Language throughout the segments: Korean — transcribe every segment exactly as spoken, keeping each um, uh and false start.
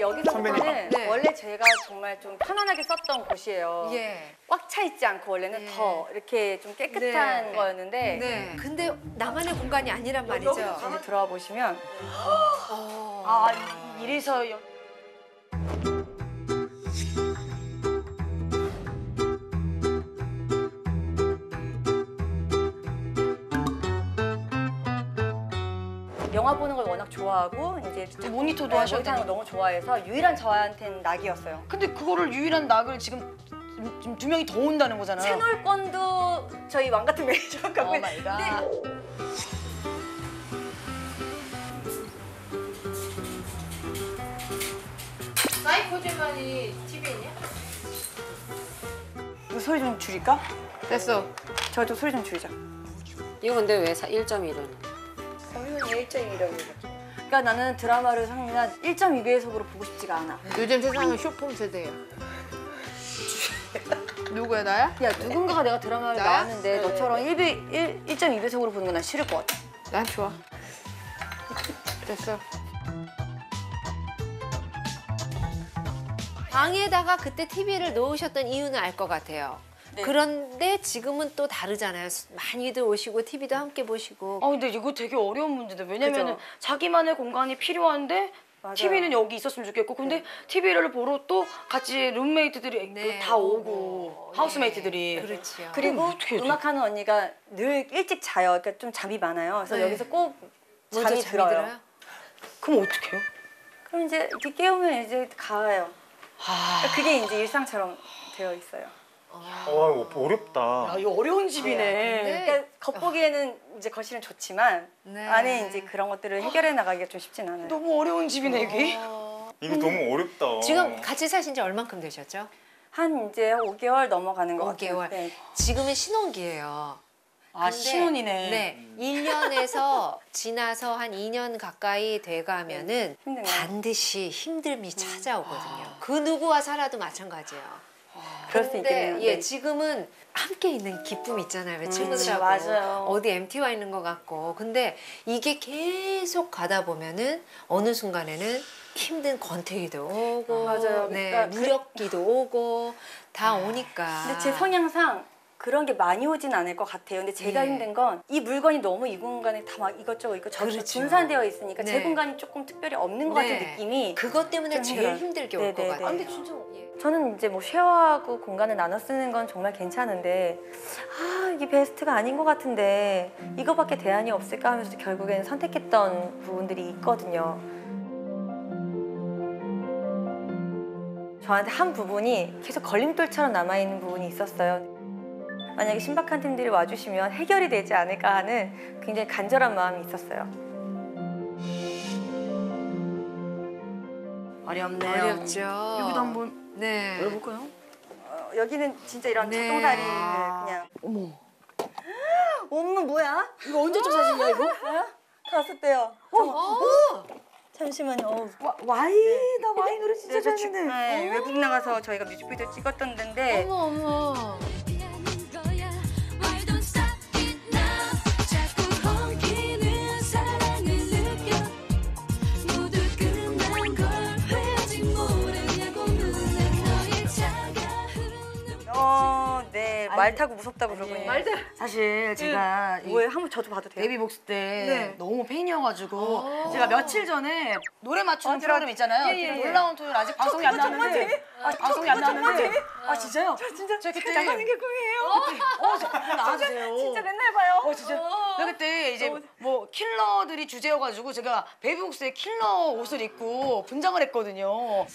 여기서부터는 네. 원래 제가 정말 좀 편안하게 썼던 곳이에요. 예. 꽉 차 있지 않고 원래는 네. 더 이렇게 좀 깨끗한 네. 거였는데 네. 근데 나만의 공간이 아니란 말이죠. 이제 들어와 보시면 어. 아, 이래서 여... 영화 보는 걸 워낙 좋아하고 이제 모니터도 네, 하셔야 모니터하는 걸 너무 좋아해서 유일한 저한테는 낙이었어요. 근데 그거를 유일한 낙을 지금 지금 두 명이 더 온다는 거잖아. 채널권도 저희 왕 같은 매니저가 갖고 오 있는데 마이 갓. 사이코즈만이 티비에 있냐? 이거 소리 좀 줄일까? 됐어. 저 좀 소리 좀 줄이자. 이거 근데 왜 일 점 일은? 성윤이 일 점 일이라고. 그러니까 나는 드라마를 상민아 일 점 이 배속으로 보고 싶지가 않아. 요즘 세상은 쇼폼 세대야. 누구야, 나야? 야 누군가가 내가 드라마를 나야? 나왔는데 너처럼 일 점 이 배속으로 보는 건 난 싫을 것 같아. 난 좋아. 됐어. 방에다가 그때 티비를 놓으셨던 이유는 알 것 같아요. 네. 그런데 지금은 또 다르잖아요. 많이들 오시고 티비도 함께 보시고. 아 근데 이거 되게 어려운 문제인데 왜냐면은 그죠? 자기만의 공간이 필요한데 맞아요. 티비는 여기 있었으면 좋겠고 근데 네. 티비를 보러 또 같이 룸메이트들이 네. 다 오고 하우스메이트들이 그렇죠. 그리고 어떻게 해야 돼? 음악하는 언니가 늘 일찍 자요. 그러니까 좀 잠이 많아요. 그래서 네. 여기서 꼭 먼저 잠이, 들어요. 그럼 어떡해요? 그럼 이제 이렇게 깨우면 이제 가요. 아, 그러니까 그게 이제 일상처럼 되어 있어요. 와 어렵다. 야, 이거 어려운 집이네. 네. 그러니까 겉보기에는 이제 거실은 좋지만 네. 안에 이제 그런 것들을 해결해 나가기가 좀 쉽진 않아요. 너무 어려운 집이네 여기. 이거 너무 어렵다. 지금 같이 사신 지 얼만큼 되셨죠? 한 이제 오 개월 넘어가는 것 오 같아요. 개월. 네. 지금은 신혼기예요. 아 근데, 신혼이네. 네. 일 년에서 지나서 한 이 년 가까이 돼가면은 힘든 거. 반드시 힘듦이 찾아오거든요. 그 누구와 살아도 마찬가지예요. 그럴 수 근데 있겠네요. 예, 네. 지금은 함께 있는 기쁨 있잖아요. 왜 음, 친구들하고 맞아요. 어디 엠티와 있는 것 같고. 근데 이게 계속 가다 보면은 어느 순간에는 힘든 권태기도 오고, 맞아요. 네, 그러니까 그- 무력기도 오고 다 오니까. 근데 제 성향상 그런 게 많이 오진 않을 것 같아요. 근데 제가 예. 힘든 건 이 물건이 너무 이 공간에 다 막 이것저것 이것저것 그렇죠. 분산되어 있으니까 네. 제 공간이 조금 특별히 없는 것 네. 같은 느낌이. 그것 때문에 좀 제일 힘들어요. 힘들게 올 것 네네네. 같아요. 아, 근데 진짜 예. 저는 이제 뭐 쉐어하고 공간을 나눠 쓰는 건 정말 괜찮은데 아 이게 베스트가 아닌 것 같은데 이거밖에 대안이 없을까 하면서 결국에는 선택했던 부분들이 있거든요. 저한테 한 부분이 계속 걸림돌처럼 남아있는 부분이 있었어요. 만약에 신박한 팀들이 와주시면 해결이 되지 않을까 하는 굉장히 간절한 마음이 있었어요. 어렵네요. 어렵죠. 여기도 한번 네. 열어볼까요? 어, 여기는 진짜 이런 네. 작동다리를 아. 그냥. 어머. 엄마 뭐야? 이거 언제적 사진이야 이거? 갔을 때요. 어. 잠시만요. 어우. 와, 와인 나 와인 노래 진짜 네, 저 잘 지- 듣는데. 네, 외국 나가서 저희가 뮤직비디오 찍었던 데인데 어머 어머. 어, 네. 말 타고 무섭다고 그러군요. 말 사실 제가 이 뭐예요? 한번 저도 봐도 돼요? 데뷔복스 때 네. 너무 팬이어가지고 오. 제가 며칠 전에 노래 맞추는 어, 프로그램 있잖아요. 예, 예, 예. 놀라운 토요일 아직 방송이 안 나왔는데 아직 방송이 안 나왔는데 아 진짜요? 저 진짜 저 그때 나가는 게 꿈이에요. 어, 저 나와주세요. 진짜 맨날 봐요. 어 진짜. 나 그때 이제 뭐 킬러들이 주제여가지고 제가 베이비복스의 킬러 옷을 입고 분장을 했거든요.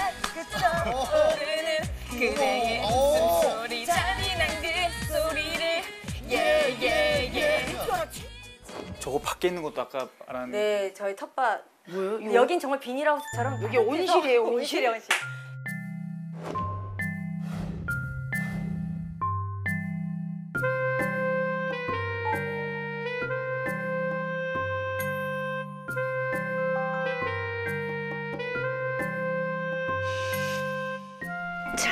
그대의 웃음소리 잔인한 그 소리를 예예예. 저거 밖에 있는 것도 아까 말한. 네, 저희 텃밭. 뭐예요? 이거 여긴 정말 비닐하우스처럼 여기 온실이에요, 온실? 온실이에요, 온실. 자,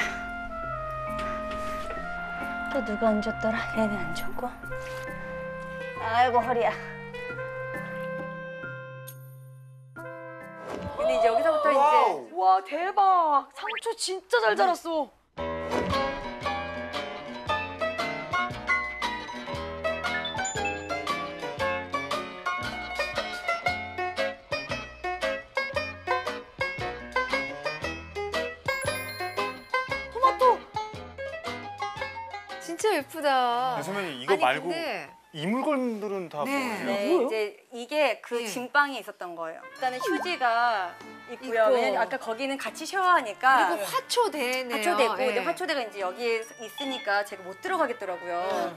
또 누가 앉았더라? 얘는 앉았고. 아이고 허리야. 근데 이제 여기서부터 이제 와 와 대박. 상추 진짜 잘 자랐어. 토마토. 진짜 예쁘다. 네, 선배님 이거 아니, 말고 근데 이 물건들은 다 네. 뭐예요? 네, 뭐예요? 이제 이게 그 예. 진방에 있었던 거예요. 일단은 휴지가 있고요. 있고. 왜냐면 아까 거기는 같이 샤워하니까 그리고 화초대네요. 화초대고 예. 근데 화초대가 이제 여기에 있으니까 제가 못 들어가겠더라고요.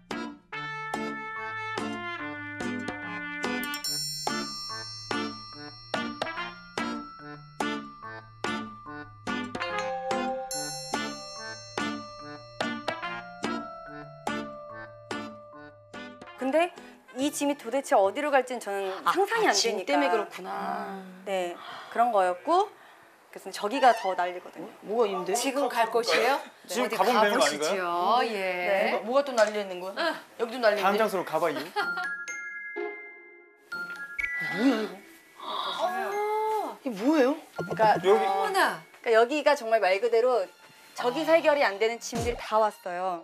근데 이 짐이 도대체 어디로 갈지는 저는 상상이 안 짐 되니까. 때문에 그렇구나. 네, 그런 거였고 그래서 저기가 더 난리거든요. 뭐가 있는데? 지금 갈 곳이에요? 지금 어디 가보면 되는 거 가보시죠. 예. 네. 뭐가, 뭐가 또 난리가 있는 거야? 여기도 난리인데? 다음 장소로 가봐요. 뭐야 이거? 이게 뭐예요? 그러니까, 여기 어머나. 그러니까 여기가 정말 말 그대로 저기 살결이 안 되는 짐들이 다 왔어요.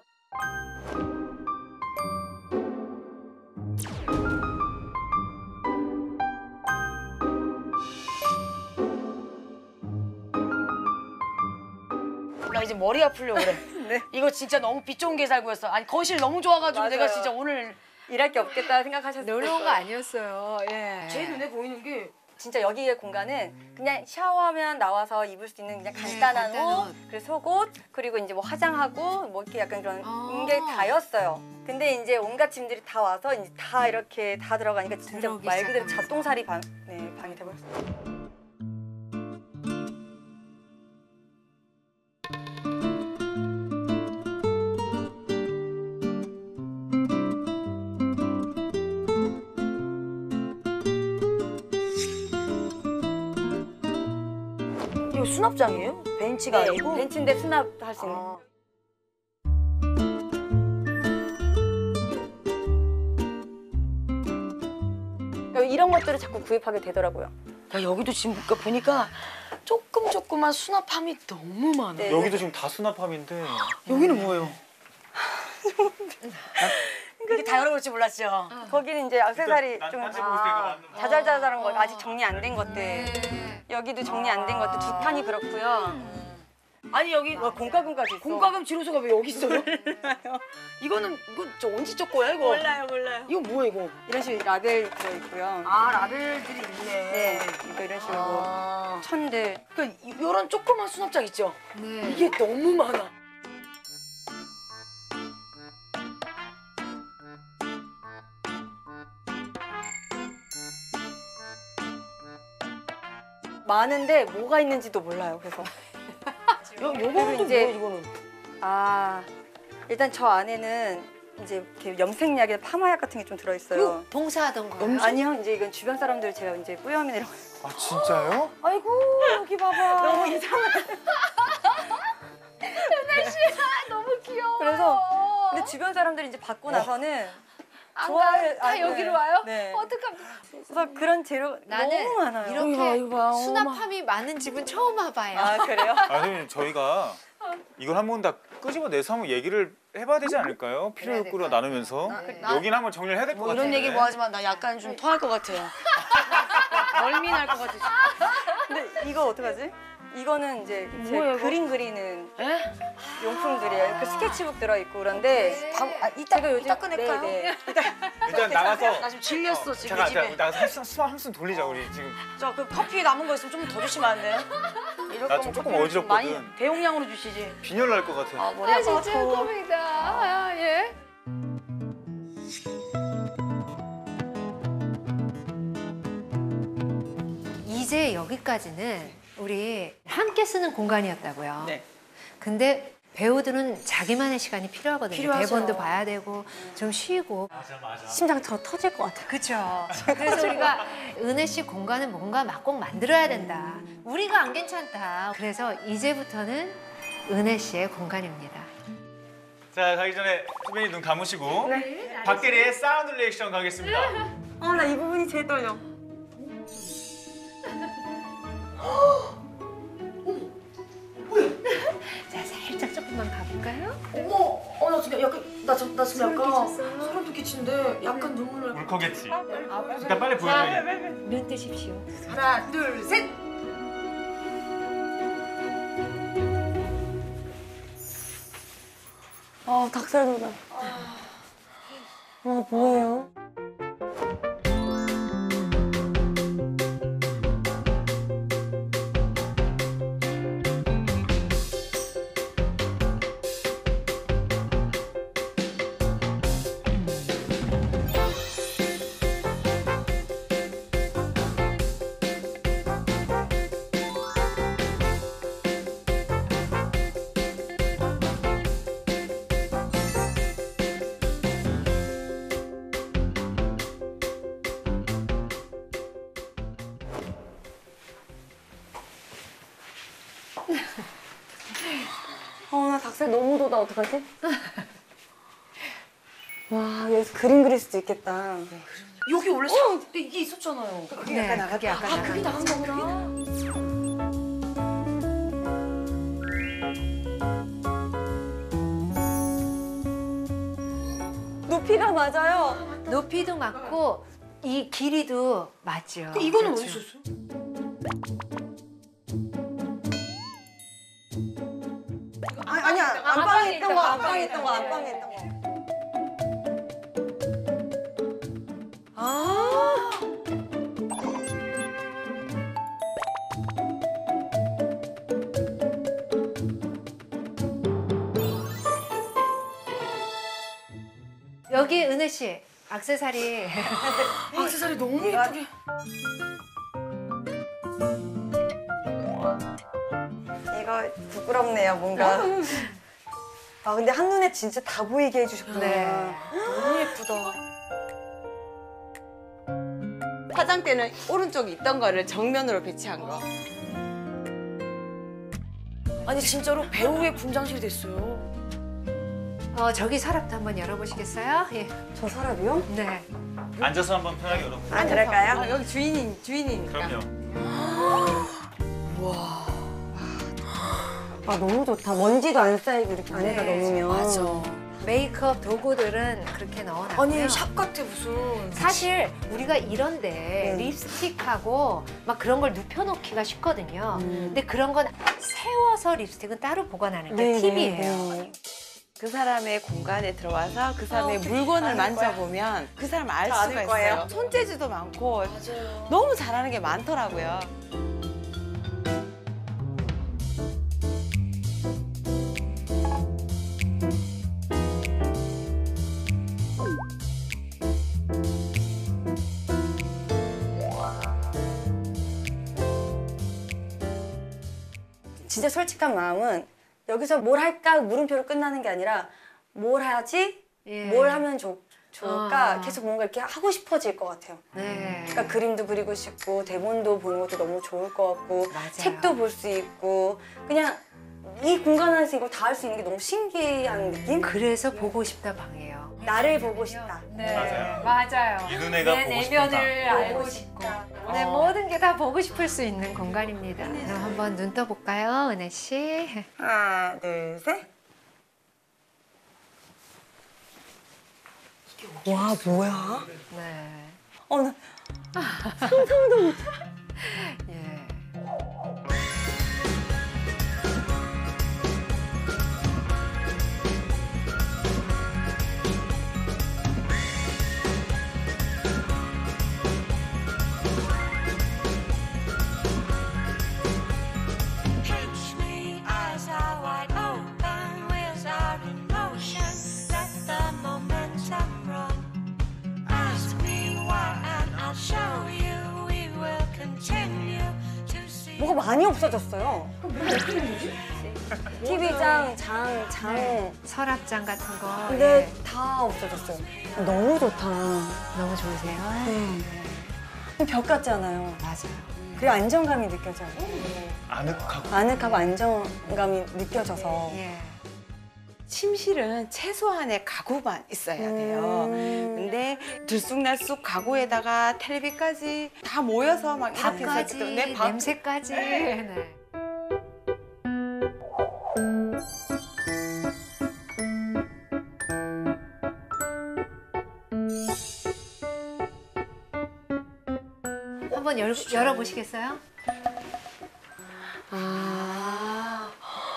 나 이제 머리 아프려고 그래. 네. 이거 진짜 너무 빛 좋은 게 살고였어. 아니 거실 너무 좋아가지고 맞아요. 내가 진짜 오늘 일할 게 없겠다 생각하셨을 놀러 온 거 거예요. 아니었어요. 예. 제 눈에 보이는 게 진짜 여기의 공간은 그냥 샤워하면 나와서 입을 수 있는 그냥 간단한 네, 간단한 옷, 그리고 속옷, 그리고 이제 뭐 화장하고 뭐 이렇게 약간 그런 아. 게 다였어요. 근데 이제 온갖 짐들이 다 와서 이제 다 이렇게 다 들어가니까 진짜 들어오기 말 그대로 시작하면서. 잡동사리 방, 네, 방이 돼버렸어요. 이거 수납장이에요? 벤치가 네, 아니고? 벤치인데 수납할 수 있는. 아. 그러니까 이런 것들을 자꾸 구입하게 되더라고요. 야 여기도 지금 그러니까 보니까 조금 조그만 수납함이 너무 많아. 네. 여기도 지금 다 수납함인데 여기는 뭐예요? 이게 다 열어볼 줄 몰랐죠? 거기는 이제 액세서리 난 좀 딴지 볼 때가 아, 맞는 자잘자잘한 거 아직 정리 안 된 것들. 네. 여기도 정리 안 된 것들 두 칸이 그렇고요. 아니 여기 와, 공과금까지 있어. 공과금 지로소가 왜 여기 있어요? 이거는 이거 저 언제 적 거야 이거? 몰라요, 몰라요. 이거 뭐야 이거? 이런 식으로 라벨 들어 있고요. 아 라벨들이 있네. 네, 이거 이런 식으로 아. 천들. 그러니까 이- 이런 조그만 수납장 있죠? 네. 이게 너무 많아. 많은데 뭐가 있는지도 몰라요. 그래서 요 요거는 또 이제- 뭐야 이거는? 아 일단 저 안에는 이제 이렇게 염색약이나 파마약 같은 게 좀 들어 있어요. 이거 봉사하던 거예요? 아니요, 이제 이건 주변 사람들 제가 이제 뿌염이나 이런 거. 아 진짜요? 아이고 여기 봐봐. 너무 이상해. 너무 귀여워. 그래서 근데 주변 사람들이 이제 받고 나서는 안 좋아해- 가? 다 아, 여기로 네. 와요? 네. 어떡합니까? 그래서 그런 재료 나는 너무 많아요. 이렇게 이거 봐, 이거 봐. 어머. 수납함이 많은 집은 처음 와봐요. 아 그래요? 아 선생님 저희가 이걸 한번 다 끄집어내서 한번 얘기를 해봐야 되지 않을까요? 필요 그래야 욕구로 될 것 나누면서 네. 여긴 한번 정리를 해야 될 것 뭐 같아요. 이런 얘기 뭐 하지만 나 약간 좀 토할 것 같아요. 멀미 날 것 같아. 근데 이거 어떡하지? 이거는 이제 제 뭐예요, 이거? 그림 그리는 에? 용품들이에요. 그 스케치북 들어 있고 그런데 밥, 아, 이따 제가 요즘 이따 꺼낼까요? 네, 네. 일단 나가서 나 지금 질렸어 지금 잠깐 집에. 잠깐 나가서 한숨 숨 한숨 돌리자 우리 지금. 저 그 커피 남은 거 있으면 좀 더 주시면 안 돼요? 이럴 나 거면 좀 조금 커피를 좀 많이 어지럽거든. 대용량으로 주시지. 빈혈 날 것 같아. 아 머리 아 아파. 진짜 꿈이다. 아, 예. 이제 여기까지는 우리 함께 쓰는 공간이었다고요. 네. 근데 배우들은 자기만의 시간이 필요하거든요. 필요하죠. 대본도 봐야 되고 좀 쉬고. 심장 더 터질 것 같아요. 그렇죠. 그래서 우리가 은혜 씨 공간은 뭔가 막 꼭 만들어야 된다. 우리가 안 괜찮다. 그래서 이제부터는 은혜 씨의 공간입니다. 자 가기 전에 선배님 눈 감으시고 박대리의 사운드 리액션 가겠습니다. 아 나 이 부분이 제일 떨려. 나, 저, 나 지금 약간 소름 돋기친데 약간 눈물 날. 울컥했지. 그러니까 빨리 보여줘야 돼. 눈 뜨십시오. 하나, 둘, 셋. 아, 닭살 돋아. 아, 뭐예요? 어, 나 닭살 너무 돋아. 어떡하지? 와, 여기서 그림 그릴 수도 있겠다. 여기 원래 사 때 이게 있었잖아요. 네, 약간 나가게 약간 아, 그게 나간 거구나. 높이가 맞아요. 높이도 맞고 이 길이도 맞죠. 이거는 그렇죠. 어디 있었어요? 아, 아니야. 안방에 있던 거, 안방에 있던 거, 안방에 있던 거. 아. 여기 은혜 씨 액세서리 액세서리 너무 예쁘게. 이거 부끄럽네요, 뭔가. 아, 근데 한눈에 진짜 다 보이게 해주셨구나. 네. 너무 예쁘다. 화장대는 오른쪽에 있던 거를 정면으로 배치한 거. 아니 진짜로 배우의 분장실이 됐어요. 어, 저기 서랍도 한번 열어보시겠어요? 예. 저 사람이요? 네. 앉아서 한번 편하게 열어보세요. 아, 그럴까요? 아, 여기 주인이 주인이니까. 그럼요. 아, 너무 좋다. 먼지도 안 쌓이고 이렇게 안에다 네, 넣으면. 맞아. 메이크업 도구들은 그렇게 넣어놨고요. 아니 샵 같아 무슨. 사실 우리가 이런데 음. 립스틱하고 막 그런 걸 눕혀놓기가 쉽거든요. 음. 근데 그런 건 세워서 립스틱은 따로 보관하는 게 네, 팁이에요. 네, 네. 그 사람의 공간에 들어와서 그 사람의 물건을 만져보면 그 사람 알 다 수가 아는 거예요? 있어요. 손재주도 많고 맞아요. 너무 잘하는 게 많더라고요. 진짜 솔직한 마음은 여기서 뭘 할까 물음표로 끝나는 게 아니라 뭘 하지? 예. 뭘 하면 좋, 좋을까? 아. 계속 뭔가 이렇게 하고 싶어질 것 같아요. 네. 그러니까 그림도 그리고 싶고 대본도 보는 것도 너무 좋을 것 같고 맞아요. 책도 볼 수 있고 그냥 이 공간 안에서 이걸 다 할 수 있는 게 너무 신기한 느낌? 그래서 보고 싶다 방이에요. 나를 보고 싶다. 네, 맞아요. 맞아요. 이 눈에가 내 보고 싶다. 내면을 알고 보고 싶고 싶다. 내 어. 모든 게 다 보고 싶을 수 있는 공간입니다. 그럼 한번 눈 떠볼까요, 은혜 씨? 하나, 둘, 셋. 와, 뭐야? 네. 어, 나 예. Pinch me, eyes are wide open, wheels are in motion. Let the momentum run. Ask me why, and I'll show you. We will continue to see. 뭐가 많이 없어졌어요. 티비장, 장, 장. 서랍장 같은 거. 근데 예. 다 없어졌어요. 너무 좋다. 너무 좋으세요? 네. 벽 같지 않아요. 맞아요. 그리고 안정감이 느껴져요. 아늑하고. 아늑하고 안정감이 느껴져서. 예. 침실은 최소한의 가구만 있어야 돼요. 음. 근데 들쑥날쑥 가구에다가 텔레비까지 다 모여서 막 이렇게 해서 밥까지, 네, 밥 냄새까지. 네. 한번 열, 열어보시겠어요? 아.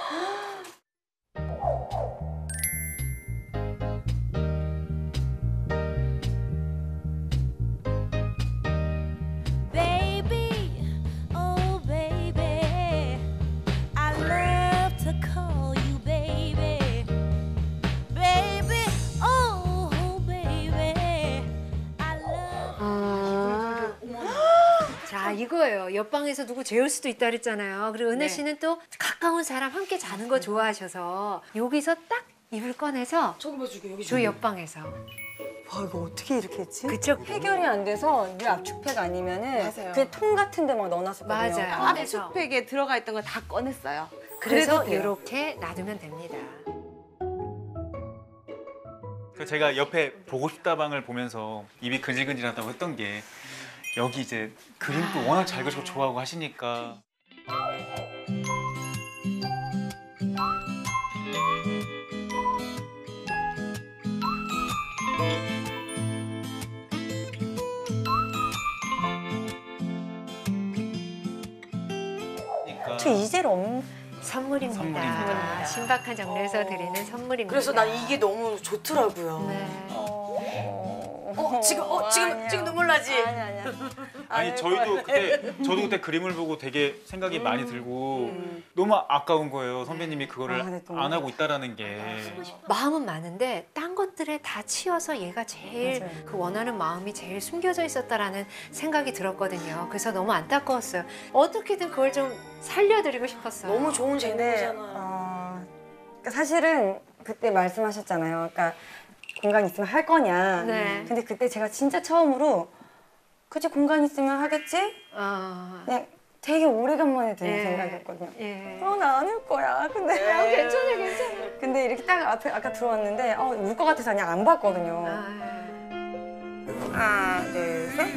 Baby, oh baby, I love to call you baby. Baby, oh baby, I love. 아. 자, 이거예요. 옆방에서 누구 재울 수도 있다 그랬잖아요. 그리고 은혜 네. 씨는 또 가까운 사람 함께 자는 거 좋아하셔서 여기서 딱 이불 꺼내서 저기 봐주게 여기 저 옆방에서. 와 이거 어떻게 이렇게 했지? 그쵸? 해결이 안 돼서 늘 압축팩 아니면은 맞아요. 그 통 같은 데 막 넣어놨었거든요. 맞아요. 아, 압축팩에 들어가 있던 거 다 꺼냈어요. 그래서 그래도 돼요. 이렇게 놔두면 됩니다. 그 제가 옆에 보고 싶다 방을 보면서 입이 근질근질하다고 했던 게 여기 이제 그림도 워낙 잘 그리고 좋아하고 하시니까 저 이젤 없는 선물입니다. 선물입니다. 신박한 장르에서 드리는 선물입니다. 그래서 난 이게 너무 좋더라고요. 네. 어, 지금 어 지금 아니야. 지금 눈물 나지? 아니 아니야. 아니 저희도 그때 저도 그때 그림을 보고 되게 생각이 많이 들고 너무 아까운 거예요. 선배님이 그거를 아, 근데 또 안 하고 있다라는 게. 마음은 많은데 딴 것들에 다 치여서 얘가 제일 맞아요. 그 원하는 마음이 제일 숨겨져 있었다라는 생각이 들었거든요. 그래서 너무 안타까웠어요. 어떻게든 그걸 좀 살려드리고 싶었어요. 너무 좋은 근데 재능이잖아요. 어, 그러니까 사실은 그때 말씀하셨잖아요. 그러니까 공간 있으면 할 거냐. 네. 근데 그때 제가 진짜 처음으로 그치 공간 있으면 하겠지? 어... 그냥 되게 오래간만에 드는 예. 생각이었거든요. 예. 어, 나 안 울 거야. 근데 괜찮아, 괜찮아. 근데 이렇게 딱 앞에 아까 들어왔는데 어, 울 것 같아서 그냥 안 봤거든요. 아, 하나, 둘, 셋.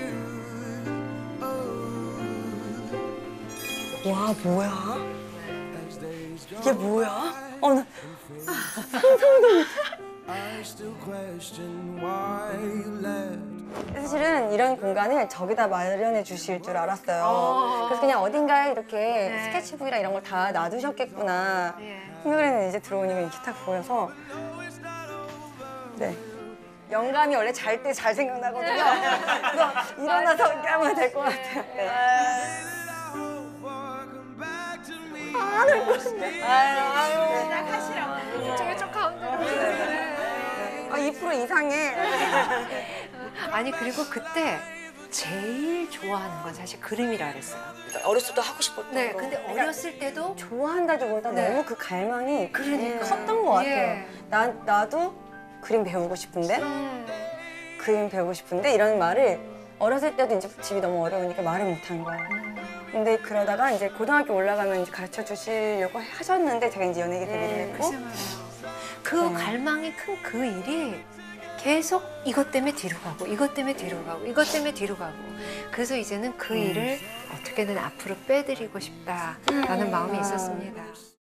와, 뭐야? 이게 뭐야? 어, 나 I still question why you left. 사실은 이런 공간을 저기다 마련해 주실 줄 알았어요. 어. 그래서 그냥 어딘가에 이렇게 네. 스케치북이랑 이런 걸 다 놔두셨겠구나 예. 생각을 했는데 이제 들어오니까 이렇게 딱 보여서 네. 영감이 원래 잘 때 잘 생각나거든요. 그래서 일어나서 이렇게 하면 될 것 같아요. 네. 저기 저 가운데. 아, 이 프로 이상해. 아니 그리고 그때 제일 좋아하는 건 사실 그림이라 그랬어요. 어렸을 때 하고 싶었던 네, 거. 근데 어렸을 때도 좋아한다기보다 네. 너무 그 갈망이 그러니까. 컸던 것 같아요. 예. 나, 나도 그림 배우고 싶은데 음, 그림 배우고 싶은데 이런 말을 어렸을 때도 이제 집이 너무 어려우니까 말을 못한 거예요. 근데 그러다가 이제 고등학교 올라가면 이제 가르쳐 주시려고 하셨는데 제가 이제 연예계 데뷔를 했고 글쎄 말이에요. 그 네. 갈망이 큰 그 일이 계속 이것 때문에 뒤로 가고 이것 때문에 뒤로 가고 이것 때문에 뒤로 가고 그래서 이제는 그 일을 어떻게든 앞으로 빼드리고 싶다라는 마음이 있었습니다.